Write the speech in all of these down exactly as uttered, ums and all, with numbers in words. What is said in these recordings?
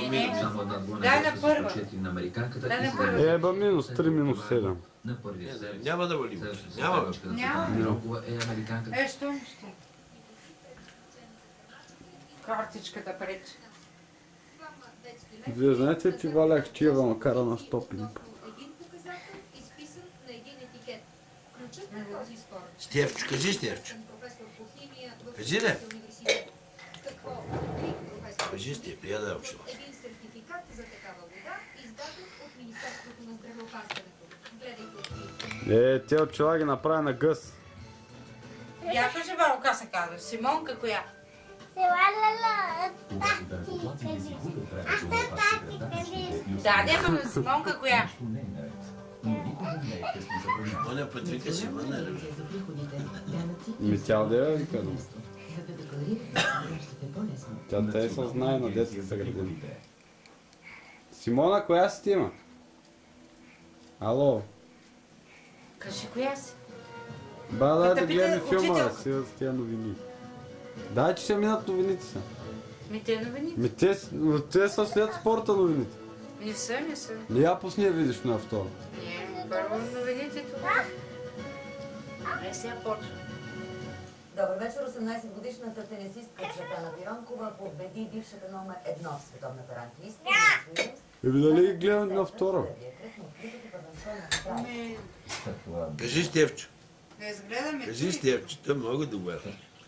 не. Само една двойна Дай грешка на с първа. четири на американката. Дай и на се първа. връща. Еба минус три, минус седем. На първия сервис. Няма да вали. Следващата Няма. съперничка на Няма. Светлана Миронкова е американката. Е, що нищо? Картичката пречи. Вие знаете, че Валя Ахчиева ма кара на сто пинка. Стефчо, кажи Стефчо. Кажи ли? Кажи Стеф, я да учила. Един сертификат за такава вода, издаден от Министерството на здравеопазването. Гледайте. Е, тя очила ги направи на гъс. Я кажи Валка се казва. Симонка коя? Да, не ма Симонка коя? Моня път вика си въна, ли? Ми тя да я вика. Тя те се знае на детската градина. Симона, коя си ти има? Ало? Кажи коя си? Ба, дай да Пита, гледаме пита, филма, учител. да си с тия новини. Дай, че ще минат новините са. Ми те новини? Ми те, с- те са след спорта новините. Не са, не са. Не я пусни я видиш на второ. Не, първо новините това. Ай сега почва. Добър вечер. осемнайсетгодишната тенисистка Светлана Миронкова победи бившата номер едно в световната ранглистка. Еми дали ги гледам на второ? Ами, Кажи Стефчо. да изгледаме. Кажи Стефчо, той много добър.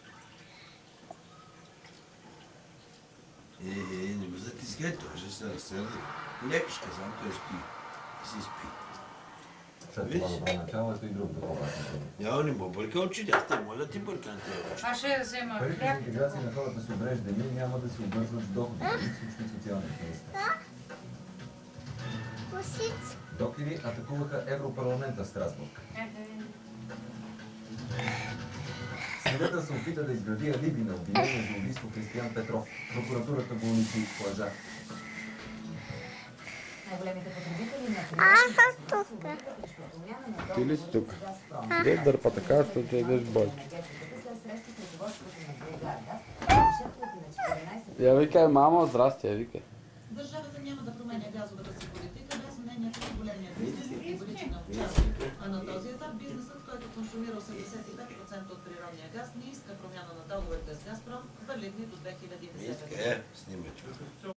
Е, е, не го затискай, той ще се разсърди. Лекичка, само той спи. Си спи. След това добро начало, ето и друг такова. Няма, не му бърка очите, аз те моля ти бърка на тези очи. Аз ще взема Парите за хляб. интеграция на хората с увреждания няма да се обвързват с доходите и всички социални министри. Докери атакуваха Европарламента в Страсбург. Свидетел се опита да изгради алиби на обвинение за убийство Кристиян Петров. Прокуратурата го уличи в лъжа. Най-големите потребители на Аз съм тук. Ти ли си тук? Дай дърпа така, защото ядеш бойче. Я викай, мамо, здрасти, я викай. Държавата няма да променя газовата си политика без мнението на големия бизнес и категорична участие. А на този етап бизнесът, който консумира осемдесет и пет процента от природния газ, не иска промяна на договорите с Газпром, валидни до две хиляди и десета. Е, снимай.